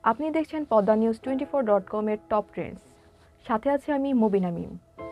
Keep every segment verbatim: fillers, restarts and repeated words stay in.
আপনি দেখছেন Padma news twenty four dot com এর টপ ট্রেন্ডস। সাথে আছে আমি মুবিনা মিম।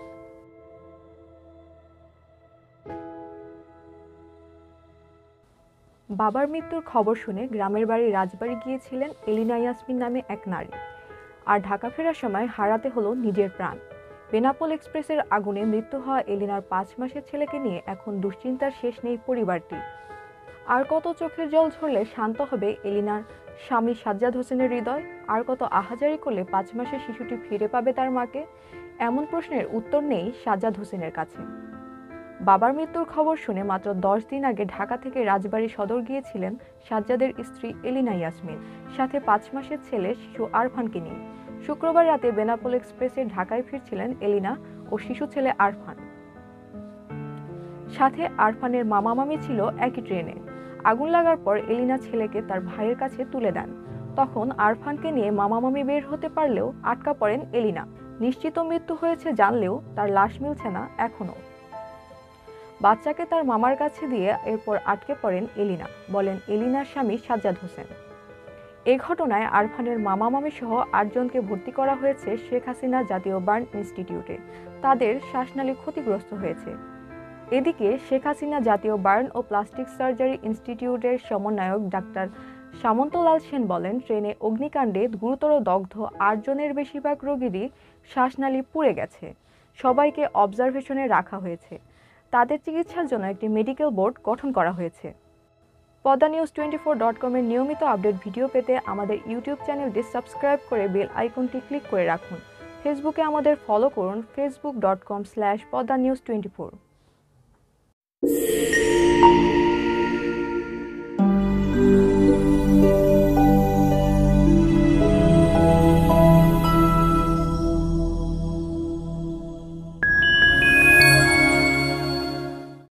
বাবার মৃত্যুর খবর শুনে গ্রামের বাড়ি রাজবাড়ি গিয়েছিলেন এলিনা ইয়াসমিন নামে এক নারী। আর ঢাকা ফেরার সময় হারাতে হলো নিজের প্রাণ। বেনাপোল এক্সপ্রেসের আগুনে মৃত্যু হওয়া এলিনার পাঁচ মাসের ছেলেকে নিয়ে এখন দুশ্চিন্তার শেষ নেই পরিবারটি। আর কত চোখের জল ঝরলে শান্ত হবে এলিনার স্বামী সাজ্জাদ হোসেনের হৃদয়? আর কত আহাজারি করলে পাঁচ মাসের শিশুটি ফিরে পাবে তার মাকে? এমন প্রশ্নের উত্তর নেই সাজ্জাদ হোসেনের কাছে। বাবার মৃত্যুর খবর শুনে মাত্র দশ দিন আগে ঢাকা থেকে রাজবাড়ী সদর গিয়েছিলেন সাজ্জাদের স্ত্রী এলিনা ইয়াসমিন, সাথে পাঁচ মাসের ছেলে শিশু আরফানকে নিয়ে। শুক্রবার রাতে বেনাপোল এক্সপ্রেসে ঢাকায় ফিরছিলেন এলিনা ও শিশু ছেলে আরফান। সাথে আরফানের মামা মামি ছিল একই ট্রেনে। আগুন লাগার পর এলিনা ছেলেকে তার ভাইয়ের কাছে তুলে দেন। তখন আরফানকে নিয়ে মামা মামি বের হতে পারলেও আটকা পড়েন এলিনা। নিশ্চিত মৃত্যু হয়েছে জানলেও তার লাশ মিলছে না এখনো। বাচ্চাকে তার মামার কাছে দিয়ে এরপর আটকে পড়েন এলিনা, বলেন এলিনার স্বামী সাজ্জাদ হোসেন। এ ঘটনায় আরফানের মামা মামি সহ আটজনকে ভর্তি করা হয়েছে শেখ হাসিনা জাতীয় বার্ন ইনস্টিটিউটে। তাদের শ্বাসনালী ক্ষতিগ্রস্ত হয়েছে। এদিকে শেখ হাসিনা জাতীয় বার্ন ও প্লাস্টিক সার্জারি ইনস্টিটিউটের সমন্বয়ক ডাক্তার সামন্তলাল সেন বলেন, ট্রেনে অগ্নিকাণ্ডে গুরুতর দগ্ধ আটজনের বেশিরভাগ রোগীরই শ্বাসনালী পুড়ে গেছে। সবাইকে অবজারভেশনে রাখা হয়েছে। তাদের চিকিৎসার জন্য একটি মেডিকেল বোর্ড গঠন করা হয়েছে। Padma news twenty four dot com এর নিয়মিত আপডেট ভিডিও পেতে আমাদের ইউটিউব চ্যানেলটি সাবস্ক্রাইব করে বেল আইকনটি ক্লিক করে রাখুন। ফেসবুকে আমাদের ফলো করুন Facebook dot com slash Padma news twenty four.